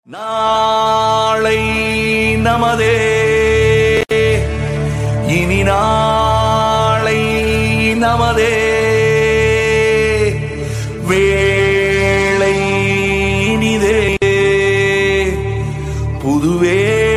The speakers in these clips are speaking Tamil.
நாளை நமதே, இனி நாளை நமதே, வேளை இனிதே, புதுவே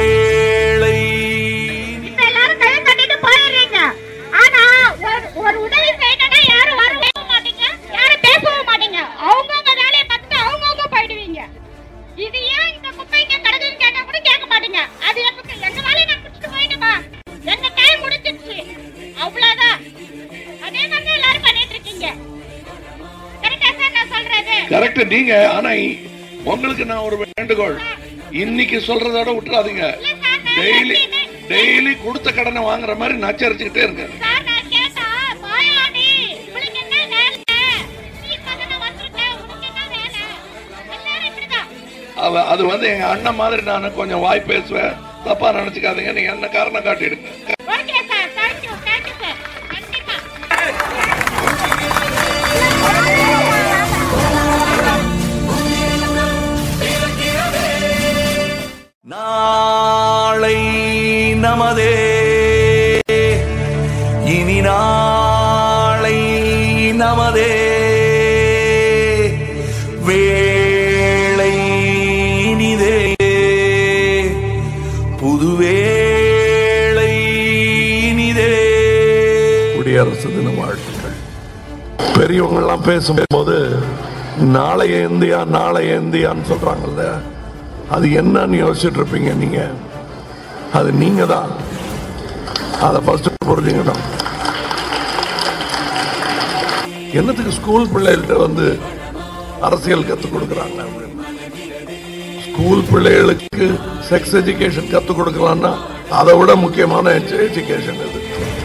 கரெக்ட். நீங்க ஆனா உங்களுக்கு நான் ஒரு வேண்டுகோள், இன்னைக்கு சொல்றதோட விட்டுறாதீங்க. டெய்லி கொடுத்த கடனை வாங்குற மாதிரி நச்சரிச்சுக்கிட்டே இருங்க. அது வந்து எங்க அண்ணன் மாதிரி நான் கொஞ்சம் வாய் பேசுவேன், தப்பா நினைச்சுக்காதீங்க. நீங்க என்ன காரணம் காட்டிடுங்க. நாளை நமதே, இனி நாளை நமதே, வேளை இனிதே, புதுவேளை இனிதே. குடியரசு தின வாழ்த்துக்கள். பெரியவங்க எல்லாம் பேசும்போது நாளைய இந்தியா நாளைய இந்தியான்னு சொல்றாங்கல்ல, அது என்னன்னு யோசிச்சுட்டு இருப்பீங்க நீங்க. அது நீங்க தான். அதை ஃபர்ஸ்ட் புரிஞ்சுக்கணும். என்னத்துக்கு ஸ்கூல் பிள்ளைகள்கிட்ட வந்து அரசியல் கற்றுக் கொடுக்குறாங்க? ஸ்கூல் பிள்ளைகளுக்கு செக்ஸ் எஜுகேஷன் கற்றுக் கொடுக்கலாம்னா அதை விட முக்கியமான எஜுகேஷன் இது.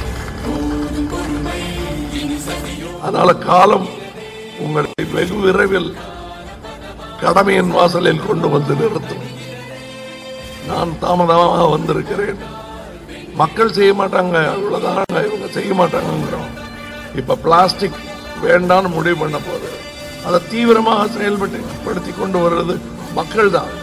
அதனால காலம் உங்களை வெகு விரைவில் கடமையின் வாசலில் கொண்டு வந்து நிறுத்தும். நான் தாமதமாக வந்திருக்கிறேன். மக்கள் செய்ய மாட்டாங்க, அவ்வளவுதான், இவங்க செய்ய மாட்டாங்கிறோம். இப்ப பிளாஸ்டிக் வேண்டான்னு முடிவு பண்ண போது அதை தீவிரமாக செயல்படுத்தி கொண்டு வருவது மக்கள் தான்.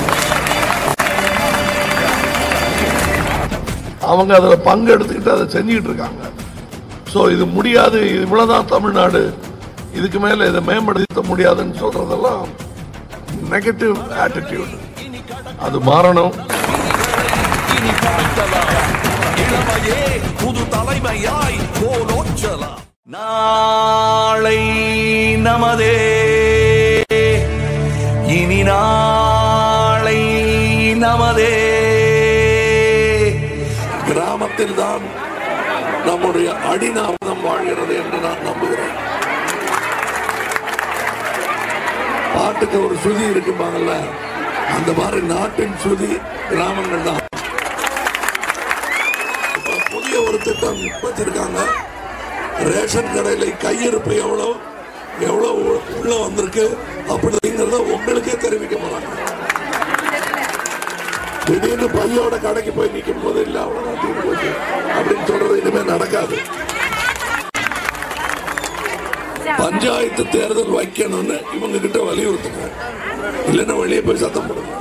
அவங்க அதுல பங்கு எடுத்துக்கிட்டு அதை செஞ்சுக்கிட்டு இருக்காங்க. சோ இது முடியாது, இவ்வளவுதான் தமிழ்நாடு, இதுக்கு மேல இதை மேம்படுத்த முடியாதுன்னு சொல்றதெல்லாம் நெகட்டிவ் ஆட்டிடியூட். அது மாறணும். நாளை நமதே, இனி நாளை நமதே. கிராமத்தில் தான் நம்முடைய அடிநாதம் வாழ்கிறது என்று நான் நம்புகிறேன். பாட்டுக்கு ஒரு சுதி இருக்குப்பாங்கல்ல, அந்த மாதிரி நாட்டின் சுதி கிராமங்கள் தான். புதிய ஒரு திட்டம் வச்சிருக்காங்க. ரேஷன் கடையில கையிருப்பு எவ்வளவு உள்ள வந்திருக்கு அப்படிங்கிறத உங்களுக்கே தெரிவிக்க போறாங்க. திடீர்னு பையோட கடைக்கு போய் நிற்கும் போது இல்ல அவ்வளவு அப்படின்னு சொல்றது இனிமே நடக்காது. பஞ்சாயத்து தேர்தல் வைக்கணும்னு இவங்க கிட்ட வலியுறுத்துங்க, இல்லைன்னா வெளியே போய் சத்தம் போடுங்க.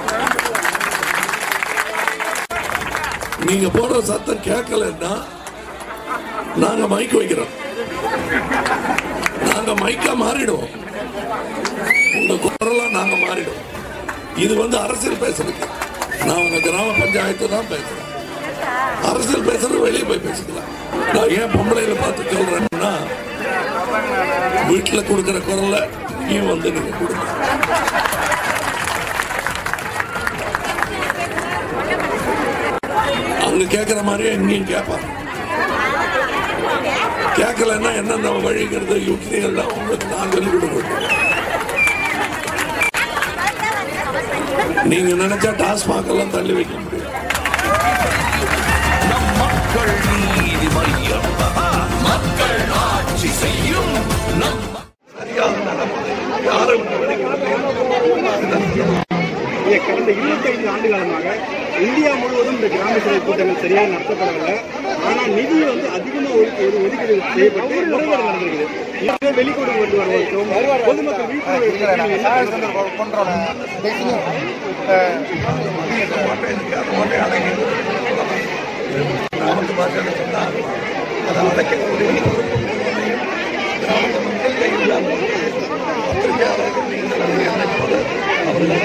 நீங்க போடுற சத்தம் கேட்கலன்னா நாங்க மைக் வைக்கிறோம், நாங்க மைக்கா மாறிடுவோம், உங்க குரலா நாங்க மாறிடுவோம். இது வந்து அரசியல் பேசுறது. நான் உங்க கிராம பஞ்சாயத்து தான் பேசுறேன். அரசியல் பேசுறது வெளியே போய் பேசிக்கலாம். நான் ஏன் பொம்பளையில பார்த்து சொல்றேன்னா, வீட்டுல கொடுக்கிற குரல்ல நீ வந்து நீங்க கொடுங்க. அங்க கேட்கிற மாதிரியே இங்கேயும் கேட்பாங்க. கேட்கலன்னா என்னென்ன வழிங்கிறது யுக்திகள்லாம் உங்களுக்கு நான் சொல்லிக் கொடுக்க. நீங்க நினைச்சா டாஸ்மாக் எல்லாம் தள்ளி வைக்க முடியும். மக்கள் நீதி மையம், மக்கள் ஆட்சி செய்யும். கடந்த 25 ஆண்டு காலமாக இந்தியா முழுவதும் இந்த கிராம சபை கூட்டங்கள் சரியாக நடத்தப்படவில்லை. ஆனால் நிதி அதிகமாக ஒதுக்கீடு செய்யப்பட்டு முறைகேடு நடந்திருக்குது. இதே வெளிக்கொடு கொண்டு வருவதற்கும் பொதுமக்கள் கிராமத்து பாஷைன்னு சொன்னால் அதை அடைக்கக்கூடிய கிராமத்து மக்கள் கையில் பத்திரிகையாளர்கள் நீங்கள் என்னை போல அவர்கள்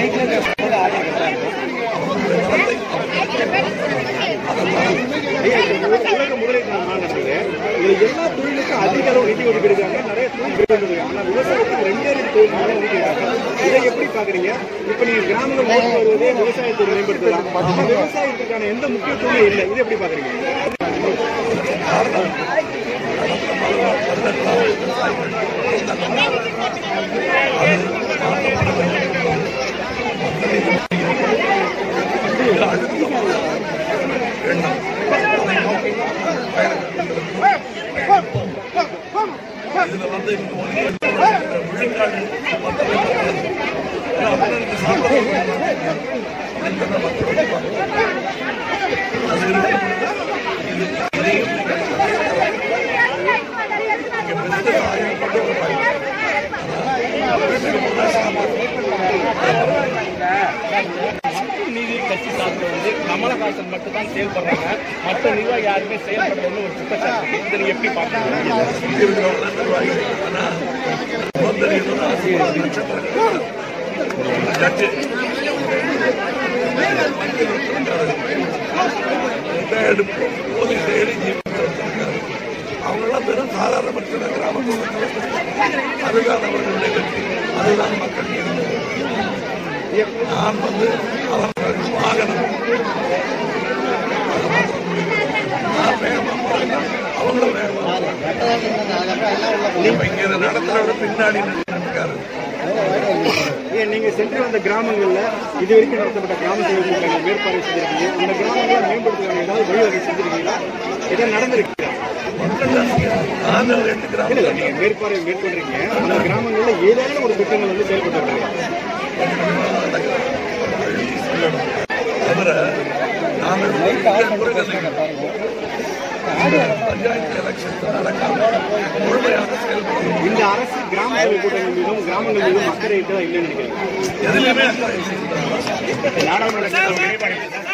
உலக முதலீட்டு நாள் நடக்குது. இதுல எல்லா தொழிலுக்கும் அதிக அளவு நிதி ஒதுக்கிருக்காங்க, நிறைய தொழில். ஆனா விவசாயத்துக்கு 2 தொழில் ஒதுக்கிருக்காங்க. இதை எப்படி பாக்குறீங்க? இப்ப நீங்க கிராமங்கள் நோக்கி வருவதே விவசாயத்தை மேம்படுத்தலாம், விவசாயத்துக்கான எந்த முக்கியத்துவமும் இல்லை. இதை எப்படி பாக்குறீங்க? இதுல வந்து விழுக்காடு நீதி கட்சி சார்பில் வந்து கமலஹாசன் மட்டும் தான் செயல்படுறாங்க, மற்ற நிர்வாகி யாருமே செயல்படுறதுன்னு ஒரு குற்றச்சாட்டு. இதை நீங்க எப்படி பாக்குறீங்க? அவங்களாம் வெறும் சாதாரண மக்கள் கிராமத்தில் அதுதான் அவர்களுடைய வெற்றி, அதுதான் மக்கள். நான் வந்து அவர்கள் வாகனம் நான் வேகமாக போறேன், அவங்களும் வேகமாக இங்க நடத்துறவங்க பின்னாடி நின்றுக்காரு. நீங்க சென்று வந்த கிராமங்கள்ல இது வரைக்கும் நடத்தப்பட்ட கிராம சேவைகளுக்கான மேற்பார்வை செஞ்சிருக்கீங்க. அந்த கிராமங்களை மேம்படுத்துவதற்கு ஏதாவது வழிவகை செஞ்சிருக்கீங்களா? ஏதாவது நடந்திருக்கு? நீங்க மேற்பார்வை மேற்கொண்டிருக்கீங்க, அந்த கிராமங்கள்ல ஏதாவது ஒரு திட்டங்கள் வந்து செயல்பட்டு தவிர நாங்கள் பஞ்சாயத்து எலெக்ஷன் நடக்காம முழுமையாக செயல்படும். இந்த அரசு கிராம சேவை கூட்டங்கள் மீதும் கிராமங்கள் மீதும் அக்கறை இல்லைன்னு நினைக்கிறேன். எதுலையுமே நாடாளுமன்ற